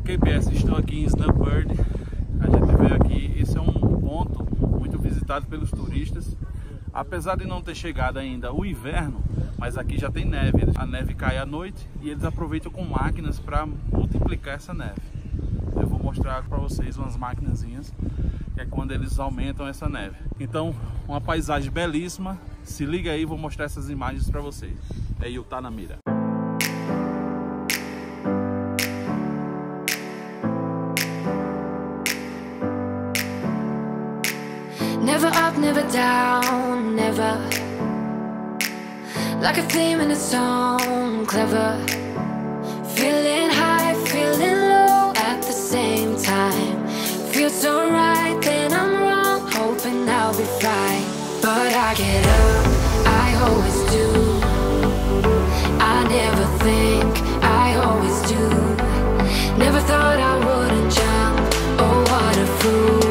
KPS, estou aqui em Snowbird. A gente veio aqui, esse é um ponto muito visitado pelos turistas. Apesar de não ter chegado ainda o inverno, mas aqui já tem neve. A neve cai à noite e eles aproveitam com máquinas para multiplicar essa neve. Eu vou mostrar para vocês umas maquinazinhas, que é quando eles aumentam essa neve. Então, uma paisagem belíssima. Se liga aí, vou mostrar essas imagens para vocês. É Utah na mira. Never up, never down, never. Like a theme in a song, clever. Feeling high, feeling low at the same time. Feels so right, then I'm wrong, hoping I'll be fine. But I get up, I always do. I never think, I always do. Never thought I wouldn't jump, oh what a fool.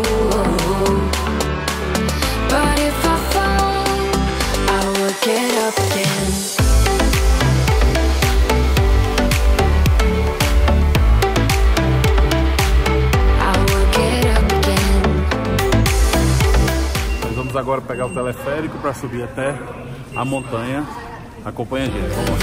But if I fall, I will get up again. I will get up again. Nós vamos agora pegar o teleférico para subir até a montanha. Acompanha a gente, vamos lá.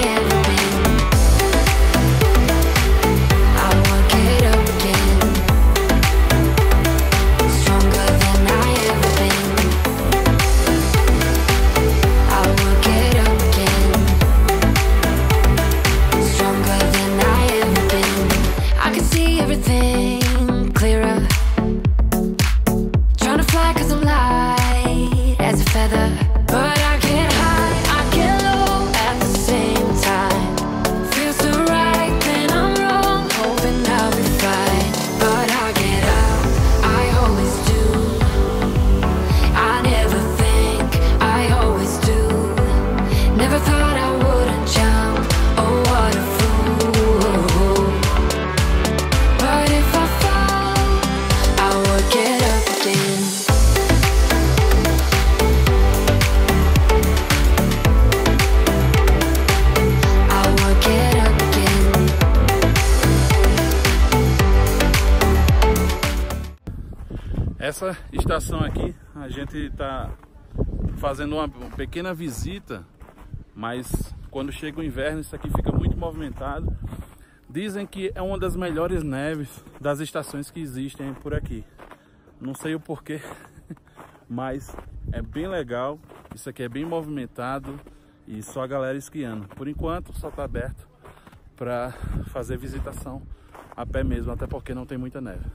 Essa estação aqui, a gente está fazendo uma pequena visita, mas quando chega o inverno isso aqui fica muito movimentado. Dizem que é uma das melhores neves das estações que existem por aqui. Não sei o porquê, mas é bem legal. Isso aqui é bem movimentado e só a galera esquiando. Por enquanto só está aberto para fazer visitação a pé mesmo, até porque não tem muita neve.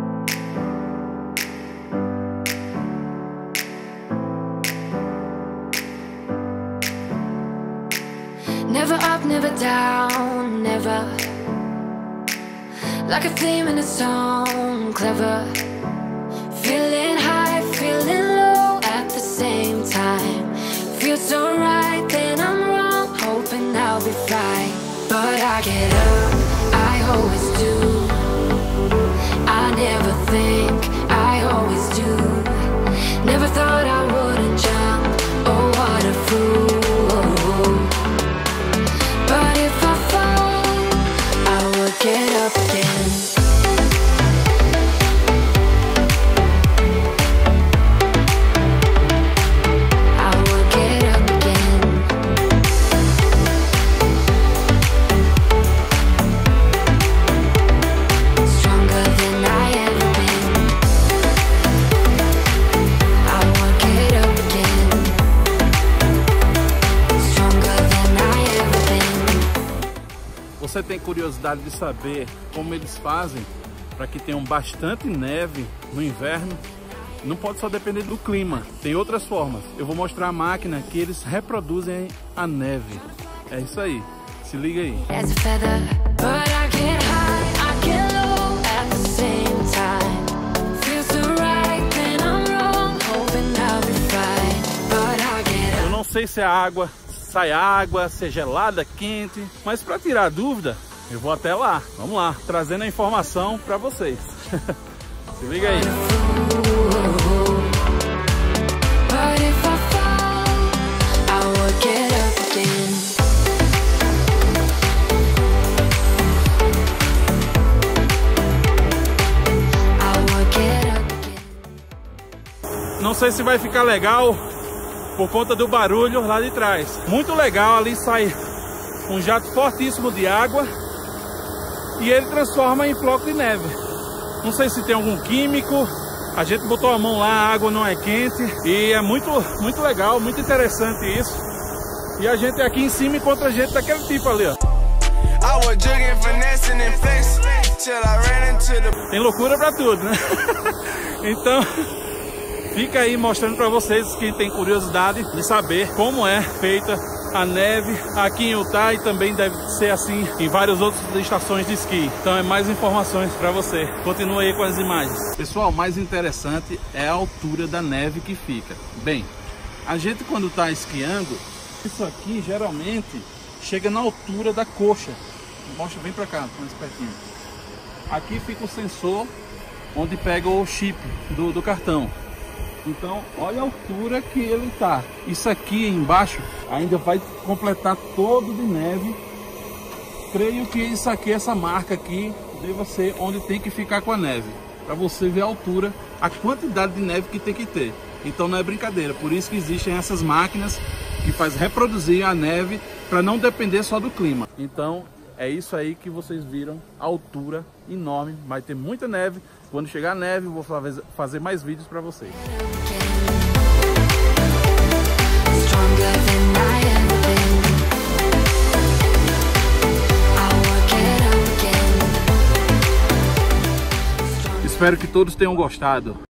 Never up, never down, never. Like a theme in a song, clever. Feeling high, feeling low at the same time. Feels so right, then I'm wrong, hoping I'll be fine. But I get up, I always do. I never think, I always do. Never thought I wouldn't jump, oh what a fool. But if I fall, I will get up again. I will get up again. Stronger than I ever been. I will get up again. Stronger than I ever been. Você tem curiosidade de saber como eles fazem para que tenham bastante neve no inverno? Não pode só depender do clima, tem outras formas. Eu vou mostrar a máquina que eles reproduzem a neve. É isso aí, se liga aí. Eu não sei se a água sai água, se é gelada, quente, mas para tirar a dúvida, eu vou até lá. Vamos lá, trazendo a informação para vocês. Se liga aí. sei se vai ficar legal por conta do barulho lá de trás. Muito legal, ali sai um jato fortíssimo de água e ele transforma em floco de neve. Não sei se tem algum químico, a gente botou a mão lá, a água não é quente e é muito legal, muito interessante isso. E a gente aqui em cima encontra gente daquele tipo ali, ó. Tem loucura pra tudo, né? Então, fica aí mostrando pra vocês, quem tem curiosidade de saber como é feita a neve aqui em Utah, e também deve ser assim em várias outras estações de esqui. Então é mais informações para você. Continua aí com as imagens. Pessoal, o mais interessante é a altura da neve que fica. Bem, a gente quando está esquiando, isso aqui geralmente chega na altura da coxa. Mostra bem para cá, mais pertinho. Aqui fica o sensor onde pega o chip do cartão. Então, olha a altura que ele tá. Isso aqui embaixo ainda vai completar todo de neve. Creio que isso aqui, essa marca aqui, deva ser onde tem que ficar com a neve. Para você ver a altura, a quantidade de neve que tem que ter. Então não é brincadeira. Por isso que existem essas máquinas que faz reproduzir a neve para não depender só do clima. Então é isso aí que vocês viram, a altura enorme. Vai ter muita neve. Quando chegar a neve, eu vou fazer mais vídeos para vocês. Espero que todos tenham gostado